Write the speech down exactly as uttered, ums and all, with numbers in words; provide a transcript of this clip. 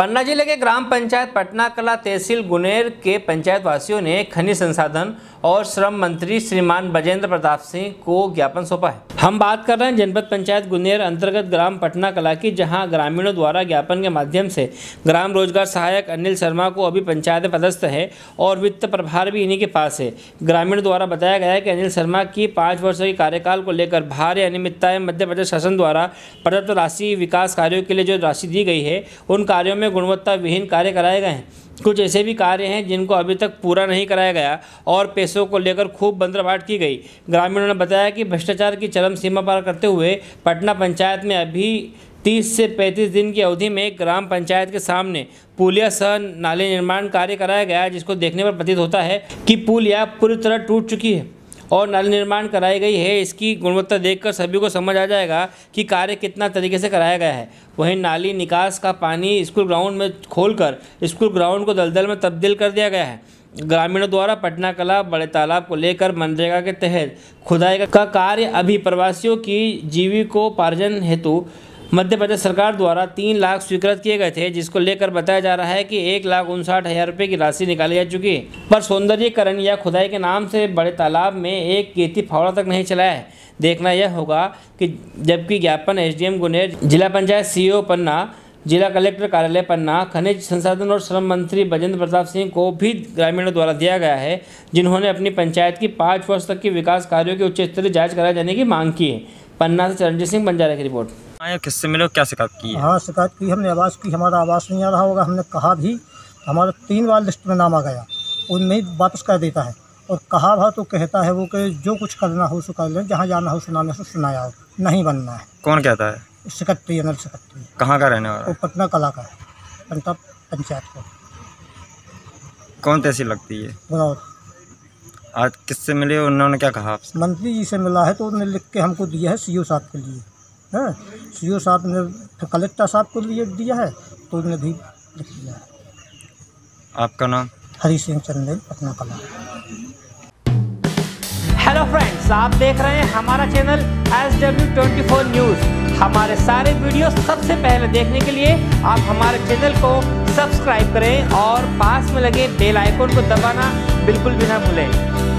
पन्ना जिले के ग्राम पंचायत पटना कला तहसील गुनेर के पंचायत वासियों ने खनिज संसाधन और श्रम मंत्री श्रीमान बजेंद्र प्रताप सिंह को ज्ञापन सौंपा है। हम बात कर रहे हैं जनपद पंचायत गुनेर अंतर्गत ग्राम पटना कला की, जहां ग्रामीणों द्वारा ज्ञापन के माध्यम से ग्राम रोजगार सहायक अनिल शर्मा को अभी पंचायत में पदस्थ है और वित्त प्रभार भी इन्हीं के पास है। ग्रामीण द्वारा बताया गया है कि अनिल शर्मा की पाँच वर्षों के कार्यकाल को लेकर भारी अनियमितताएं मध्य प्रदेश शासन द्वारा पर्याप्त राशि विकास कार्यों के लिए जो राशि दी गई है उन कार्यों में गुणवत्ता विहीन कार्य कराए गए हैं। कुछ ऐसे भी कार्य हैं जिनको अभी तक पूरा नहीं कराया गया और पैसों को लेकर खूब बंदरबाट की गई। ग्रामीणों ने बताया कि भ्रष्टाचार की चरम सीमा पार करते हुए पटना पंचायत में अभी तीस से पैंतीस दिन की अवधि में ग्राम पंचायत के सामने पुलिया सह नाले निर्माण कार्य कराया गया, जिसको देखने पर प्रतीत होता है कि पुलिया पूरी तरह टूट चुकी है और नाली निर्माण कराई गई है। इसकी गुणवत्ता देखकर सभी को समझ आ जाएगा कि कार्य कितना तरीके से कराया गया है। वहीं नाली निकास का पानी स्कूल ग्राउंड में खोलकर स्कूल ग्राउंड को दलदल में तब्दील कर दिया गया है। ग्रामीणों द्वारा पटना कला बड़े तालाब को लेकर मनरेगा के तहत खुदाई का कार्य अभी प्रवासियों की जीविकोपार्जन हेतु मध्य प्रदेश सरकार द्वारा तीन लाख स्वीकृत किए गए थे, जिसको लेकर बताया जा रहा है कि एक लाख उनसाठ हजार रुपये की राशि निकाली जा चुकी है, पर सौंदर्यीकरण या खुदाई के नाम से बड़े तालाब में एक गेती फावड़ा तक नहीं चलाया है। देखना यह होगा कि जबकि ज्ञापन एसडीएम गुनेर, जिला पंचायत सीईओ पन्ना, जिला कलेक्टर कार्यालय पन्ना, खनिज संसाधन और श्रम मंत्री बजेंद्र प्रताप सिंह को भी ग्रामीणों द्वारा दिया गया है, जिन्होंने अपनी पंचायत की पाँच वर्ष तक की विकास कार्यों की उच्च स्तरीय जाँच कराए जाने की मांग की है। पन्ना से चरणजीत सिंह बंजारा की रिपोर्ट। आया किससे मिले, क्या शिकायत की है? हाँ, शिकायत की, हमने आवाज़ की, हमारा आवाज़ नहीं आ रहा होगा, हमने कहा भी, हमारा तीन बार लिस्ट में नाम आ गया, उनमें वापस कर देता है और कहा भा तो कहता है वो कि जो कुछ करना हो सो कर लें, जहाँ जाना हो सुनाने से सुनाया हो, नहीं बनना है। कौन कहता है? Secretary, Anil secretary. कहाँ का रहने वाला? वो पटना कला का है, पंता पंचायत को। कौन तहसील लगती है? गुनौर। आज किससे मिले, उन्होंने क्या कहा आपसे? मंत्री जी से मिला है तो उन्होंने लिख के हमको दिया है, सीईओ साहब के लिए है, सीईओ साहब ने फिर कलेक्टर साहब को लिए दिया है तो उन्होंने भी लिख दिया है। आपका नाम? हरी सिंह चंदेल, पटना कला। हेलो फ्रेंड्स, आप देख रहे हैं हमारा channel S W twenty four news. हमारे सारे वीडियो सबसे पहले देखने के लिए आप हमारे चैनल को सब्सक्राइब करें और पास में लगे बेल आइकन को दबाना बिल्कुल भी ना भूलें।